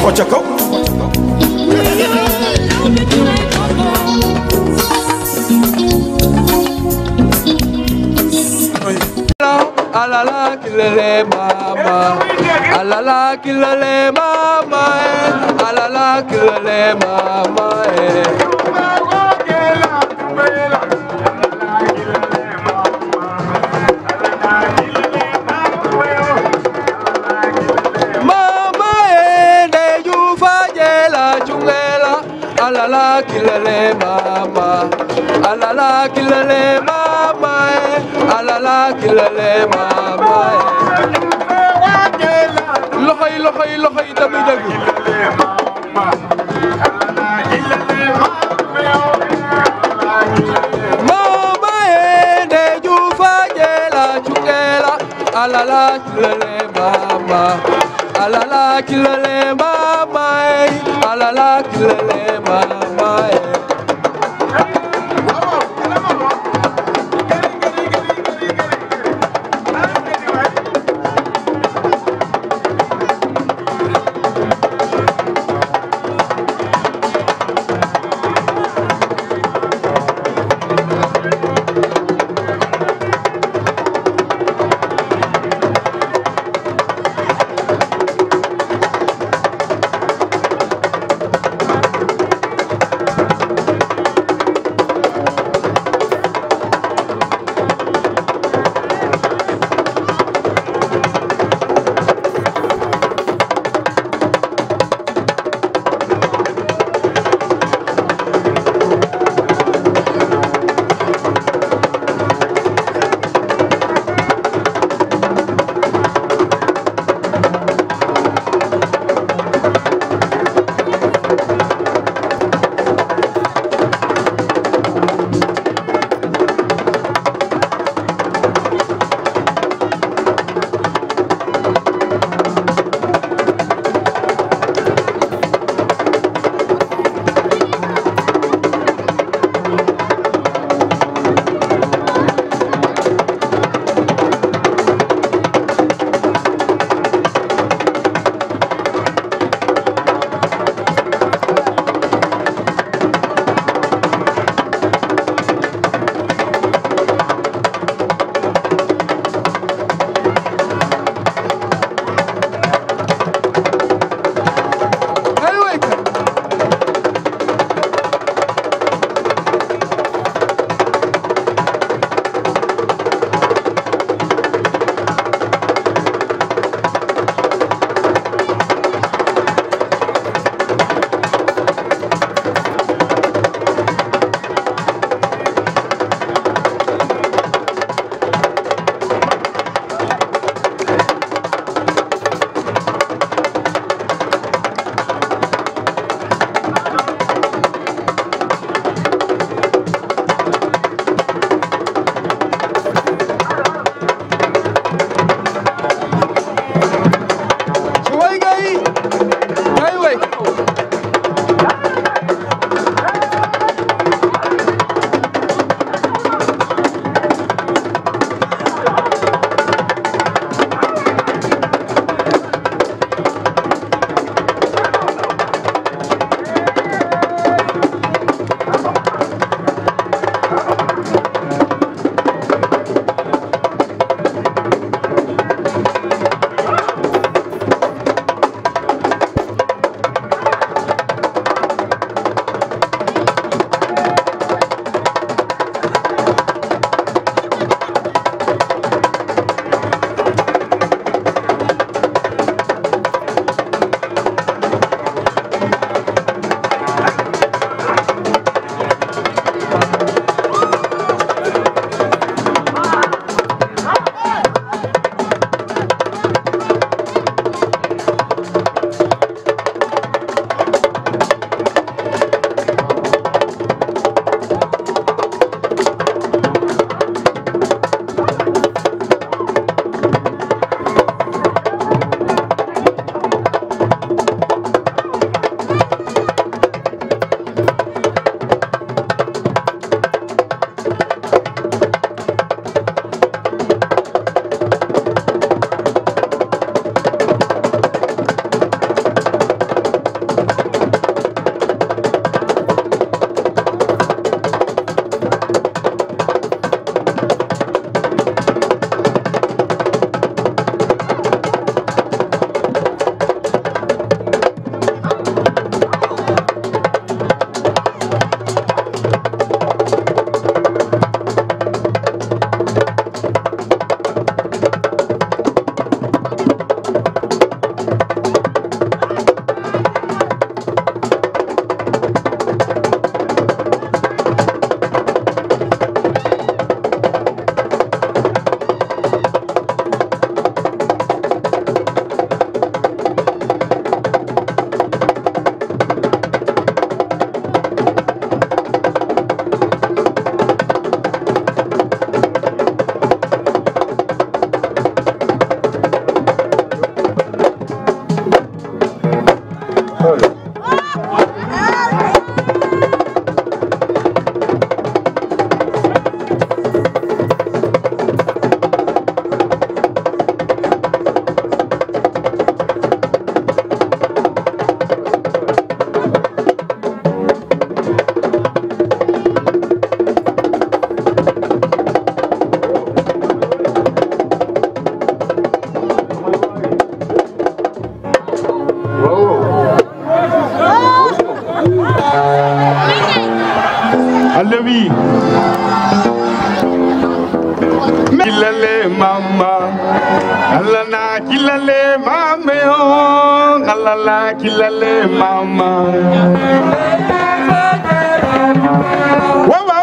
loxo ca kaw alala kilele mama alala kilele mama alala kilele mama mama de yufa jela chungela alala kilele mama alala kilele mama alala kilele mama loxoy tamit dëgg mama de jufa jela chungela alala kilele mama alala kilele mama alala kilele mama Alevi kilale mama alana kilale mama alala kilale mama wow wow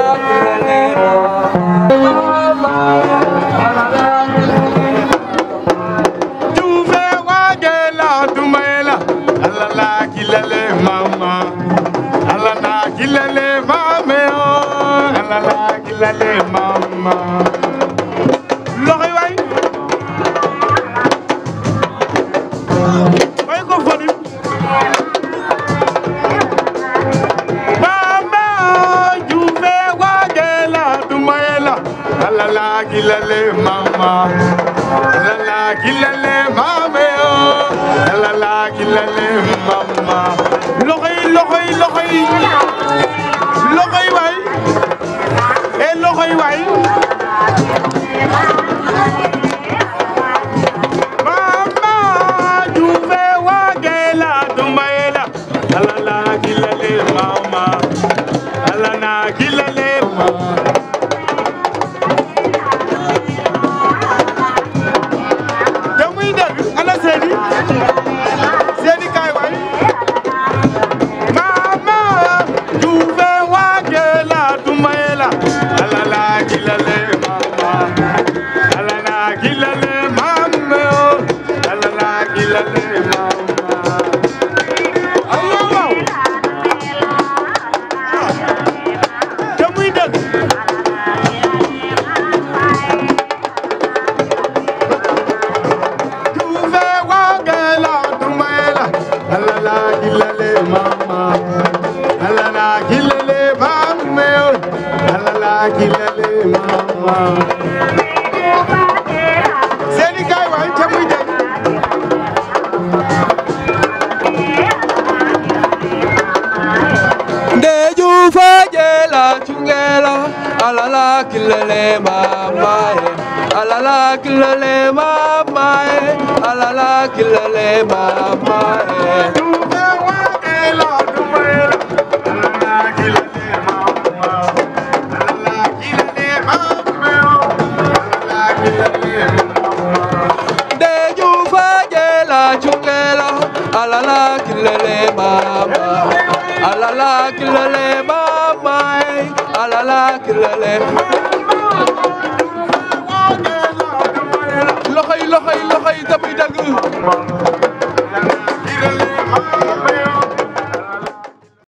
tu fais wagela tumaela alala kilale mama alana kilale mama alala kilale mama loxoy way way ko fodi mama juve wagela tumayela alala kilale mama alala kilale mama alala kilale mama loxoy loxoy loxoy loxoy way e loxoy way mama juve wagela tumayela alala kilale mama alana kilale mama damuy dal ana sedi sedi kay way mama juve wagela tumayela alala kilale mama alana kilale mama alala kilale mama ayo damuy dal juve wagela tumayela alala kilale mama alala kilale mama alala kilale mama seni kay way tamuy dal Ndeju fajela chungela alala kilele mama alala kilele mama alala kilele mama juve wagela tumayela alala kilale mama alala kilale mama alala kilale mama Ndeju fajela chungela alala kilele mama alala kilele mama alala kilele loxoy loxoy loxoy tamuy dagg